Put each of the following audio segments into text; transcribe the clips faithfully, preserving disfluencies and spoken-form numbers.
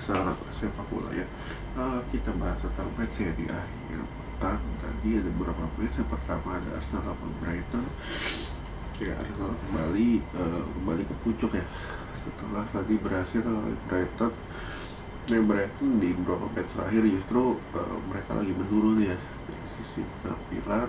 seorang sepak bola ya. Uh, kita bahas tentang match ya di akhir pekan tadi ada beberapa match. Yang pertama ada Arsenal lawan Brighton. Ya, Arsenal kembali uh, kembali ke pucuk ya setelah tadi berhasil lawan Brighton. Nah, Brighton di beberapa match terakhir justru uh, mereka lagi menurun ya dari sisi penampilan,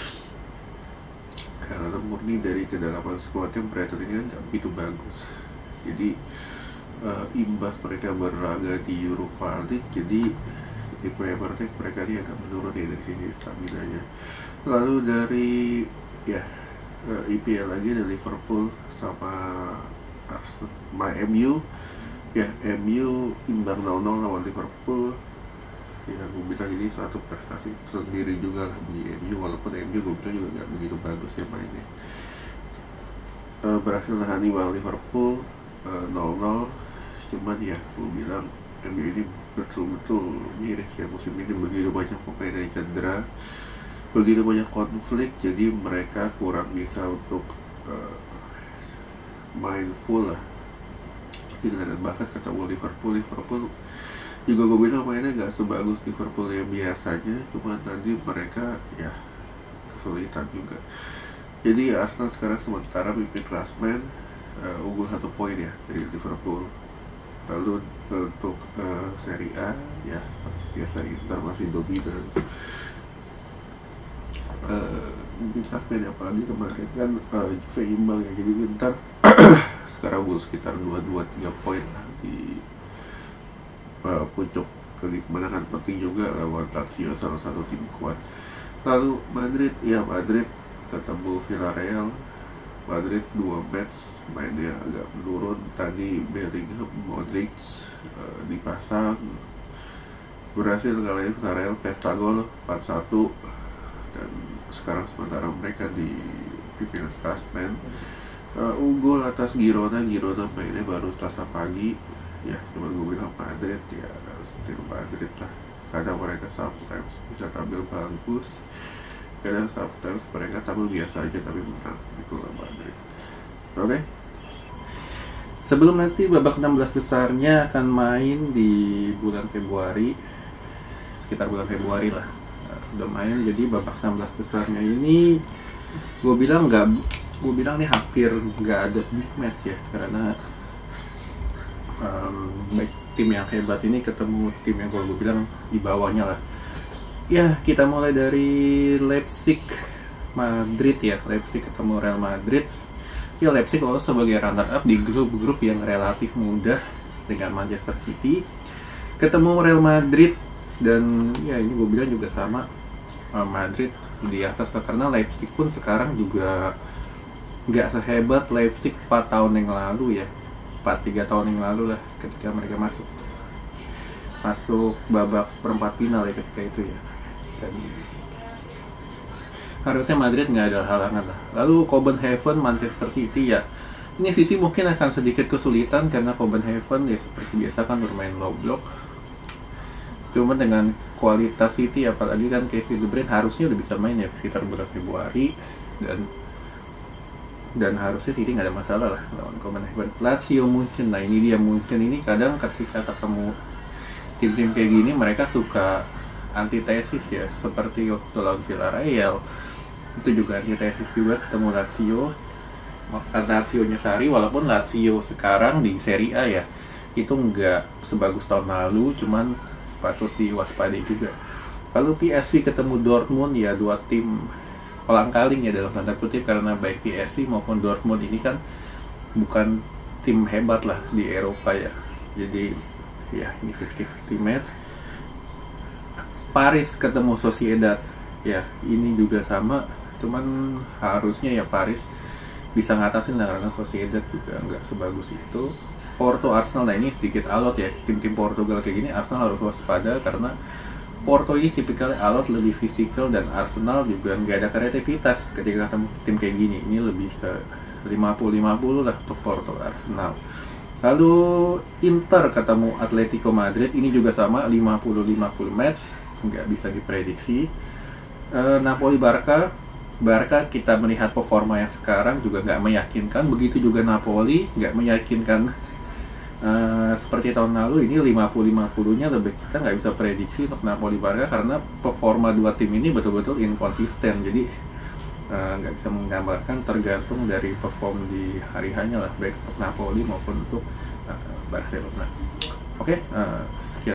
karena murni dari kedalaman skuadnya Brighton ini kan gak begitu bagus. Jadi uh, imbas mereka berlaga di Europa League, jadi di Premier League mereka ini agak menurun ya dari sisi stamina-nya. Lalu dari ya uh, E P L lagi dari Liverpool sama Arsenal, M U ya, M U imbang nol nol lawan Liverpool. Ya, gue bilang ini suatu prestasi sendiri juga lah di M U, walaupun M U gue bilang juga gak begitu bagus ya mainnya. Uh, berhasil nahani lawan Liverpool uh, nol nol. Cuman ya gue bilang M U ini betul-betul miris ya musim ini, begitu banyak pemain yang cedera, begitu banyak konflik, jadi mereka kurang bisa untuk uh, main full lah. Dan bahkan ketemu Liverpool, Liverpool juga gue bilang mainnya gak sebagus Liverpool yang biasanya, cuma tadi mereka ya kesulitan juga. Jadi Arsenal sekarang sementara pimpin klasmen, uh, unggul satu poin ya dari Liverpool. Lalu untuk uh, Serie A ya seperti biasa Inter masih dominan. Uh, pimpin klasmen, apalagi kemarin kan uh, Juve imbang ya, jadi Inter sekarang unggul sekitar dua dua tiga poin lah di uh, puncak kali kemenangan penting juga lawan Lazio, salah satu tim kuat. Lalu Madrid ya, Madrid ketemu Villarreal. Madrid dua match mainnya agak menurun. Tadi Bellingham, Modric uh, dipasang, berhasil ngalahin Villarreal pesta gol empat satu, dan sekarang sementara mereka di pimpinan klasmen. Uh, unggul atas Girona. Girona mainnya baru Selasa pagi ya, cuma gue bilang Madrid ya still Madrid lah. Kadang mereka sometimes bisa tampil bagus, kadang sometimes mereka tampil biasa aja tapi menang, itulah Madrid. Oke, okay? Sebelum nanti babak enam belas besarnya akan main di bulan Februari, sekitar bulan Februari lah uh, udah main. Jadi babak enam belas besarnya ini gue bilang nggak gue bilang nih hampir nggak ada big match ya, karena um, baik tim yang hebat ini ketemu tim yang gue bilang di bawahnya lah. Ya, kita mulai dari Leipzig Madrid ya. Leipzig ketemu Real Madrid. Ya, Leipzig lolos sebagai runner up di grup-grup yang relatif mudah dengan Manchester City. Ketemu Real Madrid, dan ya ini gue bilang juga sama, Madrid di atas lah, karena Leipzig pun sekarang juga nggak sehebat Leipzig empat tahun yang lalu ya, empat tiga tahun yang lalu lah, ketika mereka masuk masuk babak perempat final ya ketika itu ya. Dan harusnya Madrid nggak ada halangan lah. Lalu Copenhagen Manchester City ya, ini City mungkin akan sedikit kesulitan karena Copenhagen ya seperti biasa kan bermain low block. Cuma dengan kualitas City, apalagi kan Kevin De Bruyne harusnya udah bisa main ya sekitar bulan Februari, dan dan harusnya City nggak ada masalah lah lawan Copenhagen. Lazio Munchen, nah ini dia Munchen ini kadang ketika ketemu tim-tim kayak gini mereka suka antitesis ya, seperti waktu lawan Villarreal itu juga antitesis juga, ketemu Lazio Lazio nya Sarri, walaupun Lazio sekarang di Serie A ya itu nggak sebagus tahun lalu, cuman patut diwaspadai juga. Lalu P S V ketemu Dortmund ya, dua tim kolang-kaling ya dalam tanda kutip, karena baik P S V maupun Dortmund ini kan bukan tim hebat lah di Eropa ya. Jadi ya ini lima puluh lima puluh match. Paris ketemu Sociedad ya, ini juga sama, cuman harusnya ya Paris bisa ngatasin lah karena Sociedad juga nggak sebagus itu. Porto Arsenal, nah ini sedikit alot ya, tim-tim Portugal kayak gini Arsenal harus waspada karena Porto ini tipikalnya alot, lebih fisikal, dan Arsenal juga nggak ada kreativitas ketika ketemu tim kayak gini. Ini lebih ke lima puluh lima puluh lah untuk Porto Arsenal. Lalu Inter ketemu Atletico Madrid, ini juga sama lima puluh lima puluh match, nggak bisa diprediksi. e, Napoli Barca Barca kita melihat performa yang sekarang juga nggak meyakinkan, begitu juga Napoli nggak meyakinkan uh, seperti tahun lalu ini lima puluh lima puluh-nya lebih kita nggak bisa prediksi untuk Napoli Barca karena performa dua tim ini betul-betul inkonsisten. Jadi nggak uh, bisa menggambarkan, tergantung dari perform di hari hanya lah, baik untuk Napoli maupun untuk uh, Barcelona. Oke, okay, uh, sekian